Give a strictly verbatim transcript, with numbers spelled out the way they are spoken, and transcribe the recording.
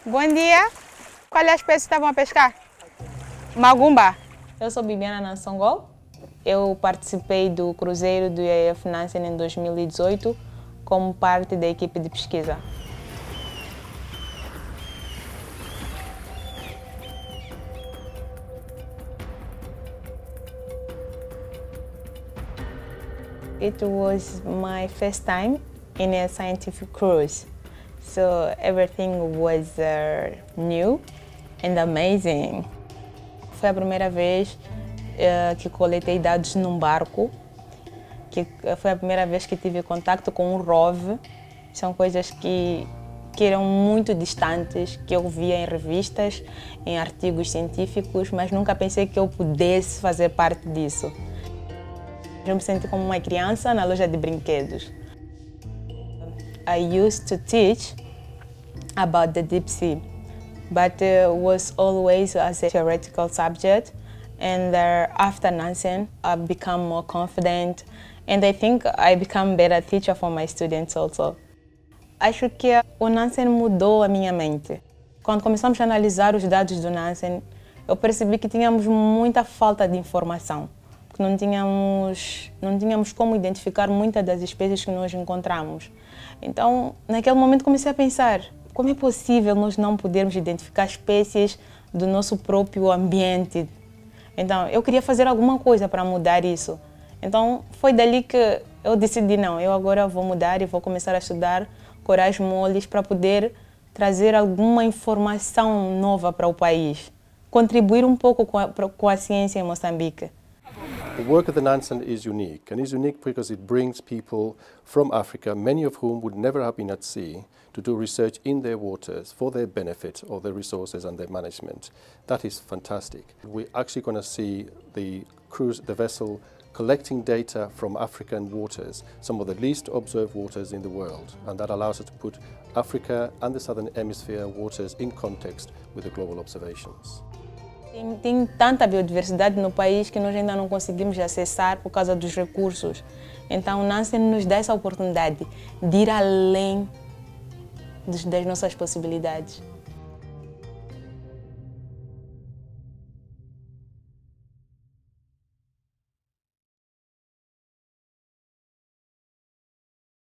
Bom dia. Qual é a espécie que estavam a pescar? Magumba. Eu sou Bibiana Nansongol. Eu participei do cruzeiro do I A F Nansen em dois mil e dezoito como parte da equipe de pesquisa. It was my first time in a scientific cruise, so everything was uh, new and amazing. Foi a primeira vez uh, que coletei dados num barco, que foi a primeira vez que tive contato com um R O V. São coisas que, que eram muito distantes, que eu via em revistas, em artigos científicos, mas nunca pensei que eu pudesse fazer parte disso. Eu me senti como uma criança na loja de brinquedos. I used to teach about the deep sea, but it was always as a theoretical subject. And uh, after Nansen, I've become more confident, and I think I become a better teacher for my students also. Acho que o Nansen mudou a minha mente. Quando começamos a analisar os dados do Nansen, eu percebi que tínhamos muita falta de informação. Que não tínhamos, não tínhamos como identificar muitas das espécies que nós encontramos. Então, naquele momento comecei a pensar, como é possível nós não podermos identificar espécies do nosso próprio ambiente? Então, eu queria fazer alguma coisa para mudar isso. Então, foi dali que eu decidi, não, eu agora vou mudar e vou começar a estudar corais moles para poder trazer alguma informação nova para o país. Contribuir um pouco com a, com a ciência em Moçambique. The work of the Nansen is unique, and is unique because it brings people from Africa, many of whom would never have been at sea, to do research in their waters for their benefit of their resources and their management. That is fantastic. We're actually going to see the cruise, the vessel, collecting data from African waters, some of the least observed waters in the world, and that allows us to put Africa and the Southern Hemisphere waters in context with the global observations. Tem, tem tanta biodiversidade no país que nós ainda não conseguimos acessar por causa dos recursos. Então, o Nansen nos dá essa oportunidade de ir além das nossas possibilidades.